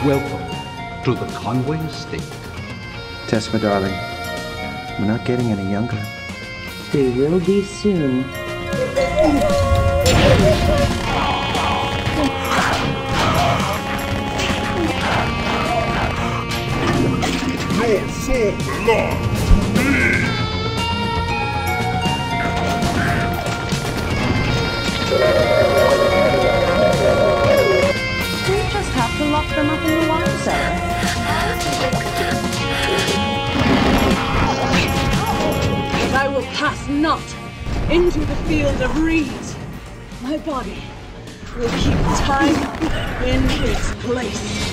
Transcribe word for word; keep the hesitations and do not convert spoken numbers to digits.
Welcome to the Conway Estate. Tess, my darling, we're not getting any younger. We will be soon. Your soul belongs to me! We just have to lock them up in the wine cellar. But I will pass not into the field of reeds. My body will keep time in its place.